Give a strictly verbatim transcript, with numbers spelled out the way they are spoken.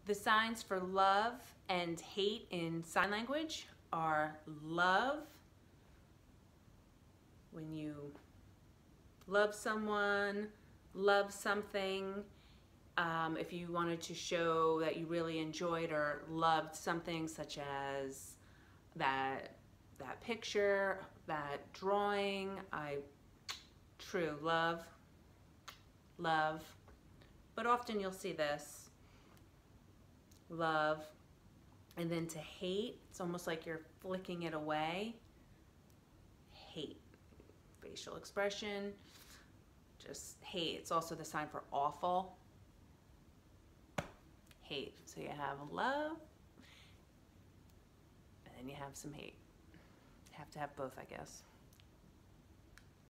The signs for love and hate in sign language are love, when you love someone, love something. Um, if you wanted to show that you really enjoyed or loved something, such as that that picture, that drawing, I true love, love. But often you'll see this, love, and then to hate, it's almost like you're flicking it away. Hate, facial expression, just hate. It's also the sign for awful. Hate. So you have love, and then you have some hate. You have to have both, I guess.